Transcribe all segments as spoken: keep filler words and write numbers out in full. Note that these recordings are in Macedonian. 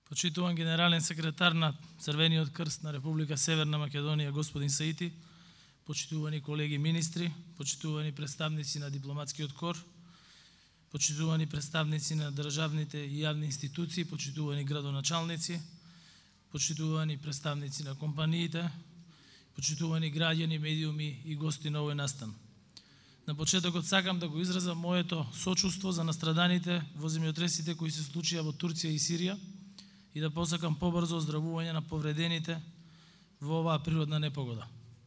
Почитуван генерален секретар на Црвениот крст на Република Северна Македонија господин Саити, почитувани колеги министри, почитувани представници на дипломатскиот кор, почитувани представници на државните и јавни институции, почитувани градоначалници, почитувани представници на компаниите, почитувани граѓани, медиуми и гости на овој настан. На почетокот сакам да го изразам моето сочувство за настраданите во земјотресите кои се случија во Турција и Сирија и да посакам побрзо оздравување на повредените во оваа природна непогода.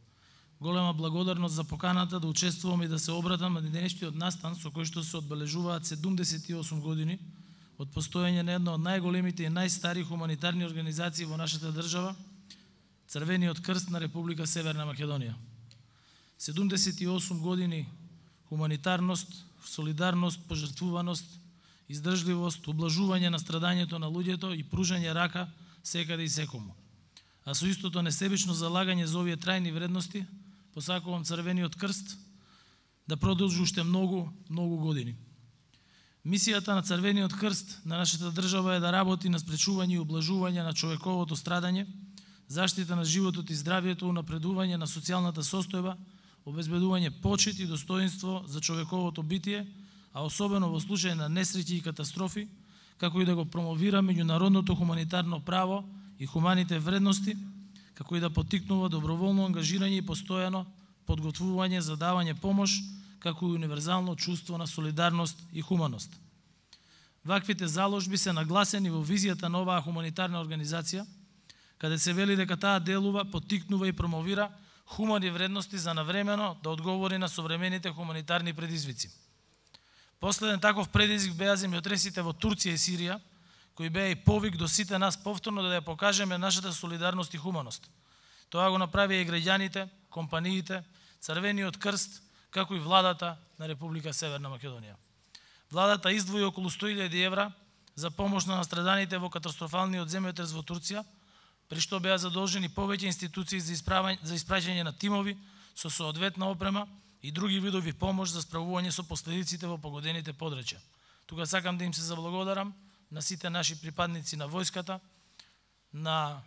Голема благодарност за поканата да учествувам и да се обратам на денешниот настан со кој што се одбележуваат седумдесет и осум години од постоење на една од најголемите и најстари хуманитарни организации во нашата држава, Црвениот крст на Република Северна Македонија. седумдесет и осум години хуманитарност, солидарност, пожртвуваност, издржливост, ублажување на страдањето на луѓето и пружање рака секаде и секому. А со истото несебично залагање за овие трајни вредности, посакувам Црвениот крст да продолжи уште многу, многу години. Мисијата на Црвениот крст на нашата држава е да работи на спречување и ублажување на човековото страдање, заштита на животот и здравието, унапредување на социјалната состојба, обезбедување почит и достоинство за човековото битие, а особено во случај на несреќи и катастрофи, како и да го промовира меѓународното хуманитарно право и хуманите вредности, како и да поттикнува доброволно ангажирање и постојано подготвување за давање помош, како и универзално чувство на солидарност и хуманост. Ваквите заложби се нагласени во визијата на оваа хуманитарна организација, каде се вели дека таа делува, поттикнува и промовира хумани вредности за навремено да одговори на современите хуманитарни предизвици. Последен таков предизвик беа земјотресите во Турција и Сирија, кои беа и повик до сите нас повторно да ја покажеме нашата солидарност и хуманост. Тоа го направија и граѓаните, компаниите, Црвениот крст, како и владата на Република Северна Македонија. Владата издвои околу сто илјади евра за помош на настраданите во катастрофалниот земјотрес во Турција, при што беа задолжени повеќе институции за за испраќање на тимови со соодветна опрема и други видови помош за справување со последиците во погодените подрачја. Тука сакам да им се заблагодарам на сите наши припадници на војската, на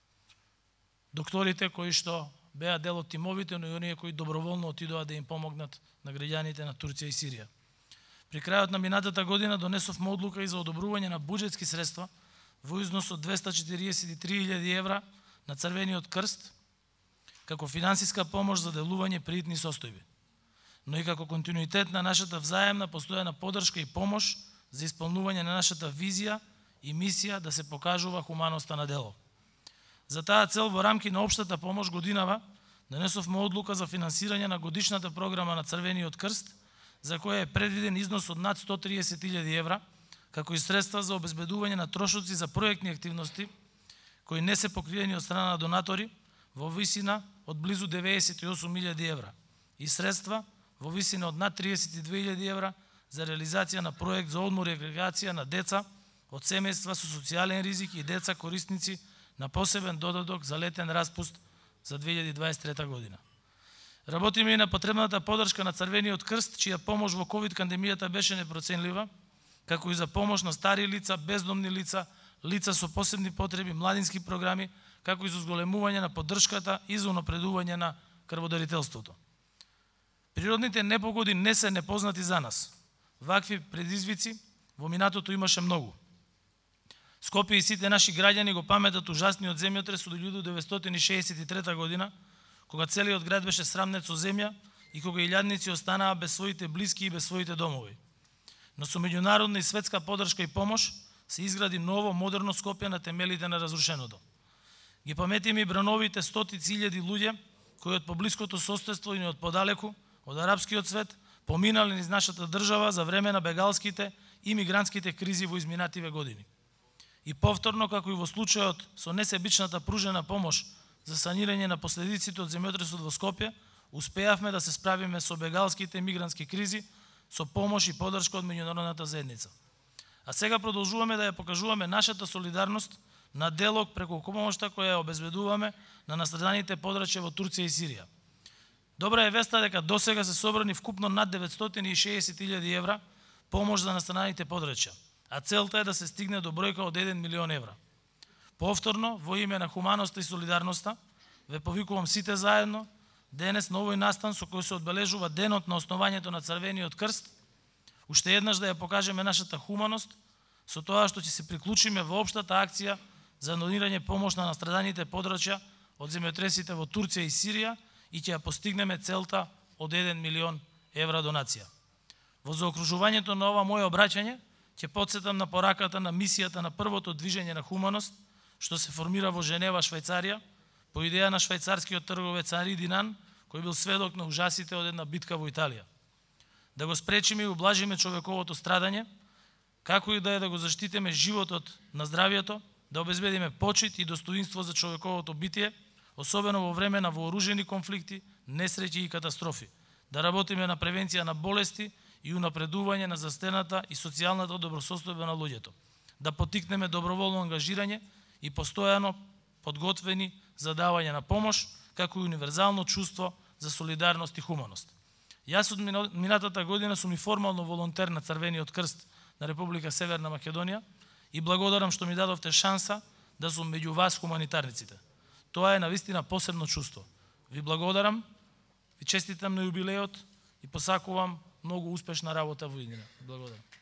докторите кои што беа дел од тимовите, но и оние кои доброволно отидоа да им помогнат на граѓаните на Турција и Сирија. При крајот на минатата година донесовме одлука и за одобрување на буџетски средства во износ од двесте четириесет и три илјади евра на Црвениот крст, како финансиска помош за делување при итни состојби, но и како континуитет на нашата взаемна постојана поддршка и помош за исполнување на нашата визија и мисија да се покажува хуманоста на дело. За таа цел во рамки на општата помош годинава донесовме одлука за финансирање на годишната програма на Црвениот крст, за која е предвиден износ од над сто триесет илјади евра, како и средства за обезбедување на трошоци за проектни активности кои не се покриени од страна на донатори во висина од близу деветдесет и осум илјади евра и средства во висина од над триесет и две илјади евра за реализација на проект за одмор и рекреација на деца од семејства со социјален ризик и деца корисници на посебен додаток за летен распуст за две илјади дваесет и трета година. Работиме и на потребната поддршка на Црвениот крст, чија помош во ковид пандемијата беше непроценлива, како и за помош на стари лица, бездомни лица, лица со посебни потреби, младински програми, како и за зголемување на поддршката и за унапредување на крводарителството. Природните непогоди не се непознати за нас. Вакви предизвици во минатото имаше многу. Скопје и сите наши граѓани го паметат ужасниот земјотрес од илјадум деветстотини шеесет и трета година, кога целиот град беше срамнет со земја и кога илјадници останаа без своите блиски и без своите домови. Но со меѓународна и светска поддршка и помош се изгради ново, модерно Скопје на темелите на разрушеното. Ги паметиме и брановите стотици илјади луѓе кои од поблиското соседство и од подалеку, од арапскиот свет, поминале низ нашата држава за време на бегалските и мигрантските кризи во изминативе години. И повторно, како и во случајот со несебичната пружена помош за санирање на последиците од земјотресот во Скопје, успеавме да се справиме со бегалските и мигрантски кризи со помош и поддршка од меѓународната заедница. А сега продолжуваме да ја покажуваме нашата солидарност на делок преку помошта која ја обезбедуваме на настраданите подрачја во Турција и Сирија. Добра е веста дека досега се собрани вкупно над деветстотини и шеесет илјади евра помош за настраданите подрачја, а целта е да се стигне до бројка од еден милион евра. Повторно, во име на хуманоста и солидарноста, ве повикувам сите заедно, денес на овој настан со кој се одбележува денот на основањето на Црвениот крст, уште еднаш да ја покажеме нашата хуманост, со тоа што ќе се приклучиме во општата акција за донирање помош на настраданите подрачја од земјотресите во Турција и Сирија и ќе ја постигнеме целта од еден милион евра донација. Во заокружувањето на ова моје обраќање ќе потсетам на пораката на мисијата на првото движење на хуманост, што се формира во Женева, Швајцарија, по идеја на швајцарскиот трговец Анри Динан, кој бил сведок на ужасите од една битка во Италија. Да го спречиме и ублажиме човековото страдање, како и да е да го заштитиме животот на здравието, да обезбедиме почит и достоинство за човековото битие, особено во време на вооружени конфликти, несреќи и катастрофи. Да работиме на превенција на болести и унапредување на застената и социјалната добросостојба на луѓето. Да потикнеме доброволно ангажирање и постојано подготвени за давање на помош, како и универзално чувство за солидарност и хуманост. Јас од минатата година сум и формално волонтер на Црвениот крст на Република Северна Македонија и благодарам што ми дадовте шанса да сум меѓу вас хуманитарниците. Тоа е навистина посебно чувство. Ви благодарам, ви честитам на јубилеот и посакувам многу успешна работа во иднина. Благодарам.